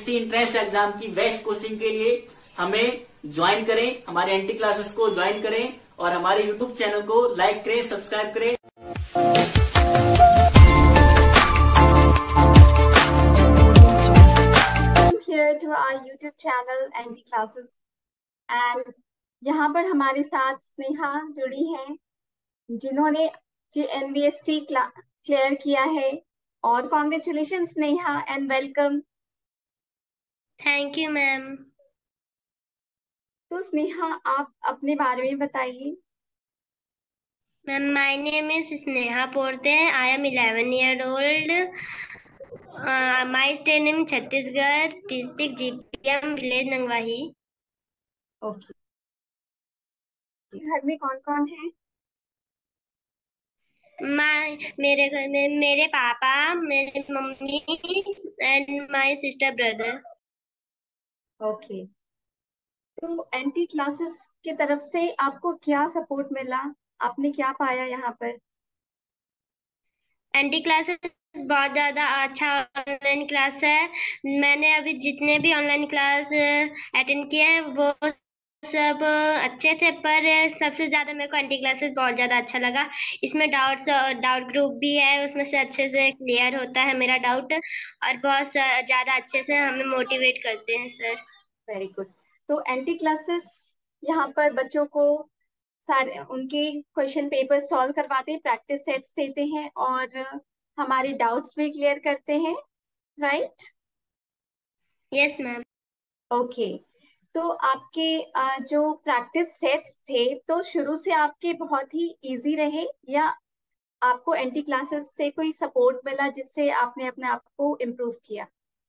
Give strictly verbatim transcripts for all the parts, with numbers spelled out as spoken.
UPSC entrance exam की best coaching के लिए हमें ज्वाइन करें, हमारे एनटी क्लासेस को ज्वाइन करें और हमारे यूट्यूब चैनल को लाइक करें, सब्सक्राइब करें। Here to our YouTube channel N T Classes and यहाँ पर हमारे साथ स्नेहा जुड़ी हैं जिन्होंने N V S T clear किया है। और congratulation Sneha and welcome. Thank you ma'am. तो स्नेहा आप अपने बारे में बताइए। Ma'am my name is Sneha Porte. I am eleven year old. My state name Chhattisgarh, district GPM, village Nangwahi. Okay, घर में कौन कौन है? माय मेरे घर में मेरे पापा, मेरी मम्मी and my sister brother. Okay, तो एनटी क्लासेस की तरफ से आपको क्या सपोर्ट मिला? आपने क्या पाया यहाँ पर? एनटी क्लासेस बहुत ज़्यादा अच्छा ऑनलाइन क्लास है। मैंने अभी जितने भी ऑनलाइन क्लास अटेंड किए हैं वो सब अच्छे थे, पर सबसे ज़्यादा मेरे को एनटी क्लासेस बहुत ज़्यादा अच्छा लगा। इसमें डाउट्स डाउट ग्रुप भी है, उसमें से अच्छे से क्लियर होता है मेरा डाउट, और बहुत ज़्यादा अच्छे से हमें मोटिवेट करते हैं सर। Very good. तो एनटी क्लासेस यहाँ पर बच्चों को सारे उनके क्वेश्चन पेपर सॉल्व करवाते हैं, प्रैक्टिस सेट्स देते हैं और हमारे डाउट्स भी क्लियर करते हैं, राइट? Yes ma'am. ओके, तो आपके आ, जो प्रैक्टिस सेट्स थे तो शुरू से आपके बहुत ही इजी रहे या आपको एनटी क्लासेस से कोई सपोर्ट मिला जिससे आपने अपने आप को इम्प्रूव किया?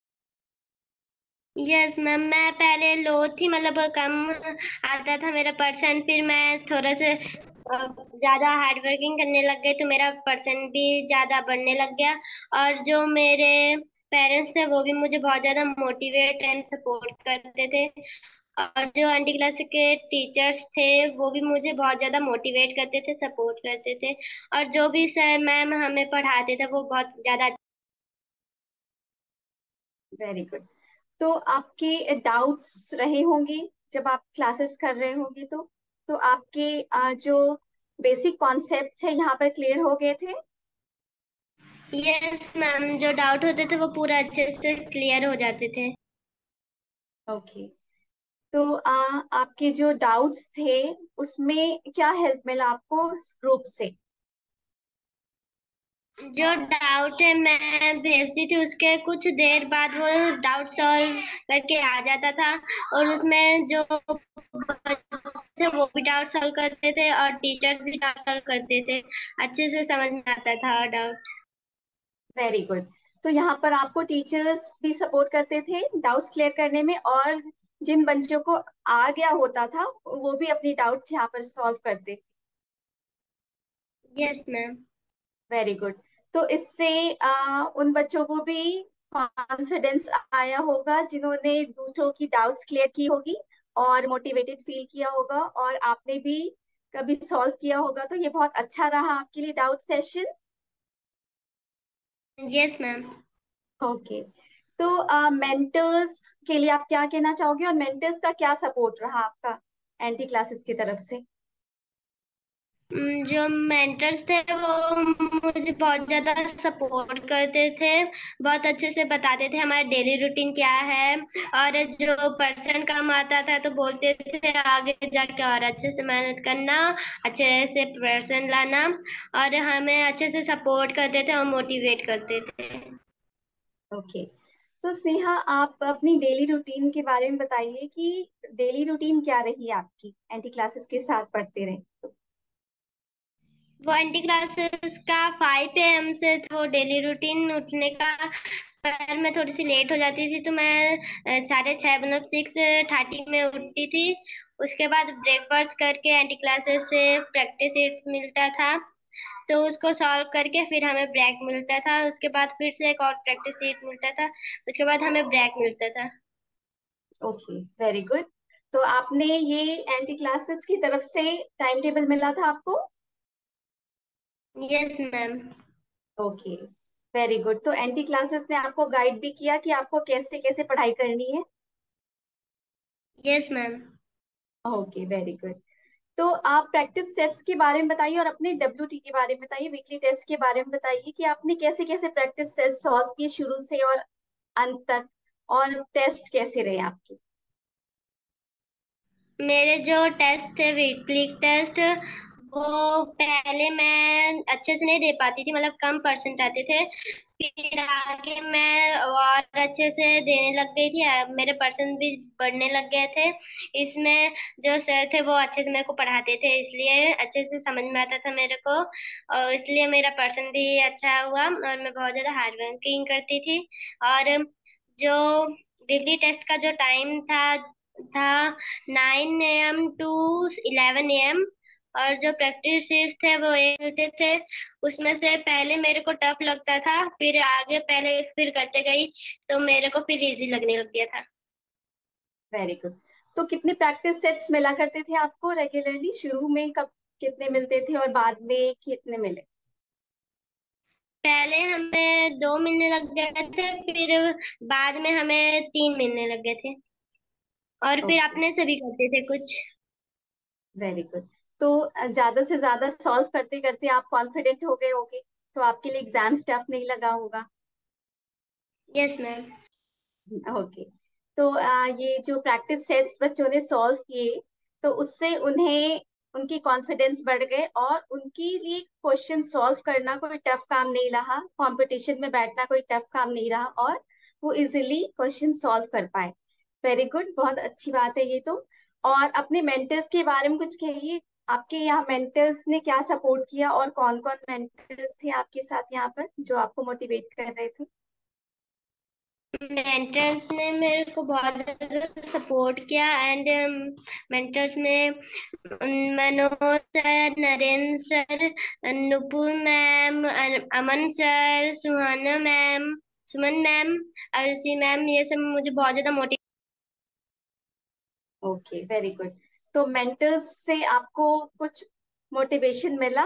यस मैम, मैं पहले लो थी, मतलब कम आता था मेरा परसेंट, फिर मैं थोड़ा से ज़्यादा हार्ड वर्किंग करने लग गई तो मेरा परसेंट भी ज़्यादा बढ़ने लग गया। और जो मेरे पेरेंट्स थे वो भी मुझे बहुत ज़्यादा मोटिवेट एंड सपोर्ट करते थे, और जो एनटी क्लास के टीचर्स थे वो भी मुझे बहुत ज़्यादा मोटिवेट करते थे, सपोर्ट करते थे, और जो भी सर मैम हमें पढ़ाते थे वो बहुत ज़्यादा। Very good. तो आपके डाउट्स रहे होंगे जब आप क्लासेस कर रहे होंगे तो तो आपके आ, जो बेसिक कॉन्सेप्ट्स है यहाँ पर क्लियर हो गए थे? यस मैम, जो डाउट होते थे वो पूरा अच्छे से क्लियर हो जाते थे। ओके, तो आ, आपके जो डाउट्स थे उसमें क्या हेल्प मिला आपको ग्रुप से? जो डाउट है मैं भेजती थी, उसके कुछ देर बाद वो डाउट सॉल्व करके आ जाता था, और उसमें जो थे वो भी डाउट सॉल्व करते थे और टीचर्स भी डाउट सॉल्व करते थे, अच्छे से समझ में आता था डाउट। Very good. तो यहाँ पर आपको टीचर्स भी सपोर्ट करते थे डाउट्स क्लियर करने में और जिन बच्चों को आ गया होता था वो भी अपनी डाउट्स यहाँ पर सॉल्व करते थे। Yes ma'am. Very good. तो इससे आ, उन बच्चों को भी कॉन्फिडेंस आया होगा जिन्होंने दूसरों की डाउट्स क्लियर की होगी और मोटिवेटेड फील किया होगा, और आपने भी कभी सॉल्व किया होगा, तो ये बहुत अच्छा रहा आपके लिए doubt session. Yes ma'am. Okay, तो मेंटर्स के लिए आप क्या कहना चाहोगे और मेंटर्स का क्या सपोर्ट रहा आपका एंटी क्लासेस की तरफ से? उम, जो मेंटर्स थे वो मुझे बहुत ज़्यादा सपोर्ट करते थे, बहुत अच्छे से बताते थे हमारा डेली रूटीन क्या है, और जो परसेंट कम आता था तो बोलते थे आगे जाके और अच्छे से मेहनत करना, अच्छे से परसेंट लाना, और हमें अच्छे से सपोर्ट करते थे और मोटिवेट करते थे। ओके, तो स्नेहा आप अपनी डेली रूटीन के बारे में बताइए कि डेली रूटीन क्या रही आपकी एंटी क्लासेस के साथ पढ़ते रहे? वो एंटी क्लासेस का फाइव ए एम से वो डेली रूटीन उठने का, पर मैं थोड़ी सी लेट हो जाती थी तो मैं अ, साढ़े छः मतलब सिक्स थर्टी में उठती थी। उसके बाद ब्रेकफास्ट करके एंटी क्लासेस से प्रैक्टिस शीट मिलता था, तो उसको सॉल्व करके फिर हमें ब्रेक मिलता था। उसके बाद फिर से एक और प्रैक्टिस शीट मिलता था, उसके बाद हमें ब्रेक मिलता था। Okay, very good. तो आपने ये एंटी क्लासेस की तरफ से टाइम टेबल मिला था आपको? Yes ma'am. Okay, very good. तो एनटी क्लासेस ने आपको गाइड भी किया कि आपको कैसे कैसे पढ़ाई करनी है? Yes ma'am. Okay, very good. तो आप प्रैक्टिस सेट्स के बारे में बताइए और अपने डब्ल्यूटी के बारे में बताइए, वीकली टेस्ट के बारे में बताइए कि आपने कैसे कैसे प्रैक्टिस सेट सॉल्व किए शुरू से और अंत तक, और टेस्ट कैसे रहे आपके? मेरे जो टेस्ट थे वीकली टेस्ट, वो पहले मैं अच्छे से नहीं दे पाती थी, मतलब कम परसेंट आते थे। फिर आगे मैं और अच्छे से देने लग गई थी, अब मेरे परसेंट भी बढ़ने लग गए थे। इसमें जो सर थे वो अच्छे से मेरे को पढ़ाते थे, इसलिए अच्छे से समझ में आता था मेरे को, और इसलिए मेरा परसेंट भी अच्छा हुआ और मैं बहुत ज़्यादा हार्ड वर्किंग करती थी। और जो वीकली टेस्ट का जो टाइम था था nine A M to eleven A M, और जो प्रैक्टिस थे वो एक होते थे। उसमें से पहले मेरे को टफ लगता था, फिर आगे पहले फिर करते गई तो मेरे को फिर इजी लगने लग गया था। Very good. तो कितने प्रैक्टिस सेट्स मिला करते थे आपको रेगुलरली? शुरू में कब कितने मिलते थे और बाद में कितने मिले? पहले हमें दो मिलने लग गए थे, फिर बाद में हमें तीन मिलने लग गए थे, और फिर ओके, अपने से भी करते थे कुछ। Very good. तो अ, ज्यादा से ज्यादा सॉल्व करते करते आप कॉन्फिडेंट हो गए होगे, तो आपके लिए एग्जाम टफ नहीं लगा होगा। Yes ma'am. ओके। तो आ, ये जो प्रैक्टिस सेट्स बच्चों ने सॉल्व किए, तो उससे उन्हें उनकी कॉन्फिडेंस बढ़ गए और उनके लिए क्वेश्चन सॉल्व करना कोई टफ काम नहीं रहा, कंपटीशन में बैठना कोई टफ काम नहीं रहा, और वो इजीली क्वेश्चन सॉल्व कर पाए। वेरी गुड, बहुत अच्छी बात है ये तो। और अपने मेंटर्स के बारे में कुछ कहिए। आपके यहाँ मेंटर्स ने क्या सपोर्ट किया और कौन कौन मेंटर्स थे आपके साथ यहाँ पर जो आपको मोटिवेट कर रहे थे? मेंटर्स ने मेरे को बहुत ज़्यादा सपोर्ट किया, एंड मेंटर्स में Manoj sir, Narendra sir, Nupur ma'am, Aman sir, Suhana ma'am, Suman ma'am, Alsi ma'am, ये सब मुझे बहुत ज़्यादा मोटिवेट। Okay, very good. तो मेंटर्स से आपको कुछ मोटिवेशन मिला?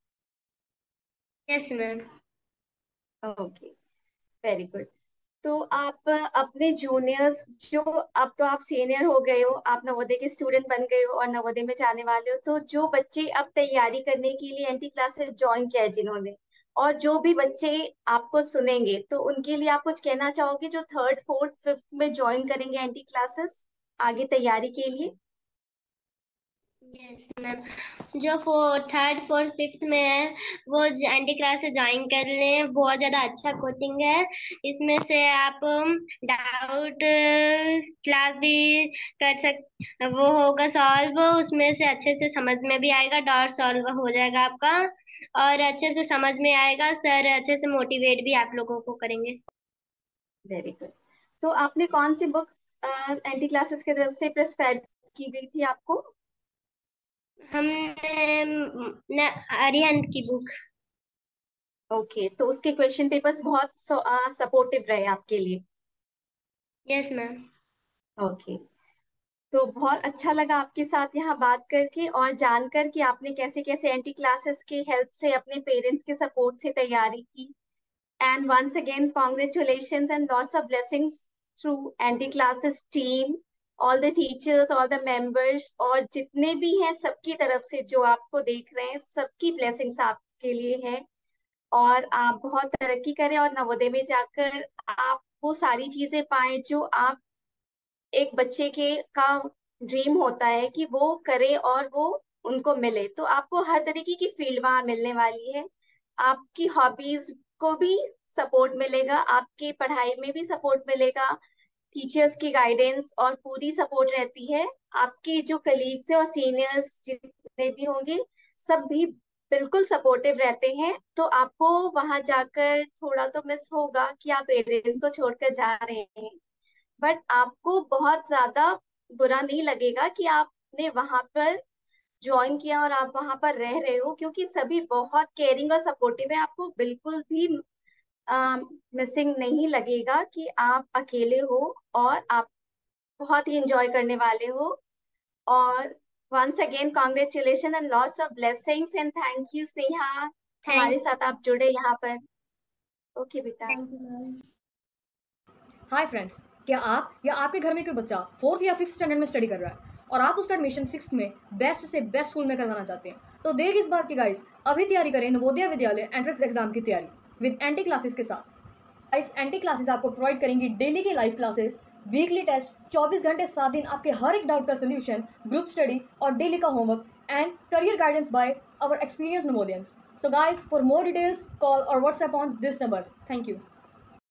Yes ma'am. Okay, very good. तो आप अपने जूनियर्स जो, अब तो आप सीनियर हो गए हो, आप नवोदय के स्टूडेंट बन गए हो और नवोदय में जाने वाले हो, तो जो बच्चे अब तैयारी करने के लिए एनटी क्लासेस ज्वाइन किया है जिन्होंने, और जो भी बच्चे आपको सुनेंगे, तो उनके लिए आप कुछ कहना चाहोगे जो थर्ड फोर्थ फिफ्थ में ज्वाइन करेंगे एनटी क्लासेस आगे तैयारी के लिए? यस मैम, जो फोर थर्ड फोर्थ फिफ्थ में है वो एनडी क्लास से ज्वाइन कर लें, बहुत ज़्यादा अच्छा कोचिंग है। इसमें से आप डाउट क्लास भी कर सक, वो होगा सॉल्व, उसमें से अच्छे से समझ में भी आएगा, डाउट सॉल्व हो जाएगा आपका, और अच्छे से समझ में आएगा, सर अच्छे से मोटिवेट भी आप लोगों को करेंगे। Very good. तो आपने कौन सी बुक एंटी क्लासेस की तरफ से प्रिस्क्राइब की गई थी आपको? हमने न, अरिहंत की बुक। ओके, तो उसके क्वेश्चन पेपर्स बहुत सपोर्टिव रहे आपके लिए? Yes ma'am. ओके। तो बहुत अच्छा लगा आपके साथ यहाँ बात करके और जानकर कि आपने कैसे कैसे एंटी क्लासेस की हेल्प से अपने पेरेंट्स के सपोर्ट से तैयारी की। And once again, congratulations and lots of blessings through anti classes team, all the teachers, all the members, और जितने भी हैं सबकी तरफ से जो आपको देख रहे हैं, सबकी blessings आपके लिए है। और आप बहुत तरक्की करें और नवोदय में जाकर आप वो सारी चीजें पाएं जो आप, एक बच्चे के का ड्रीम होता है कि वो करे और वो उनको मिले। तो आपको हर तरीके की फील्ड वहां मिलने वाली है। आपकी हॉबीज को भी सपोर्ट मिलेगा, आपकी पढ़ाई में भी सपोर्ट मिलेगा, टीचर्स की गाइडेंस और पूरी सपोर्ट रहती है। आपके जो कलीग्स हैं और सीनियर्स जितने भी होंगे, सब भी बिल्कुल सपोर्टिव रहते हैं। तो आपको वहां जाकर थोड़ा तो मिस होगा कि आप पेरेंट्स को छोड़कर जा रहे हैं, बट आपको बहुत ज्यादा बुरा नहीं लगेगा कि आपने वहां पर ज्वाइन किया और आप वहां पर रह रहे हो, क्योंकि सभी बहुत केयरिंग और सपोर्टिव है। आपको बिल्कुल भी मिसिंग नहीं लगेगा कि आप अकेले हो, और आप बहुत ही इंजॉय करने वाले हो। और once again congratulation and lots of blessings and thank you Sneha, हमारे थैंक साथ आप जुड़े यहाँ पर। ओके बेटा। Thank you ma'am. Hi friends, क्या आप या आपके घर में कोई बच्चा फोर्थ या फिफ्थ स्टैंडर्ड में स्टडी कर रहा है और आप उसका एडमिशन सिक्स में बेस्ट से बेस्ट स्कूल में करवाना चाहते हैं, तो देर किस बात की गाइस, अभी तैयारी करें नवोदय विद्यालय एंट्रेंस एग्जाम की तैयारी विद एंटी क्लासेस के साथ। गाइस, एंटी क्लासेस आपको प्रोवाइड करेंगी डेली की लाइव क्लासेस, वीकली टेस्ट, चौबीस घंटे सात दिन आपके हर एक डाउट का सोल्यूशन, ग्रुप स्टडी और डेली का homework and career guidance by our experience Navodayans. So guys, for more details, call or WhatsApp on this number. Thank you.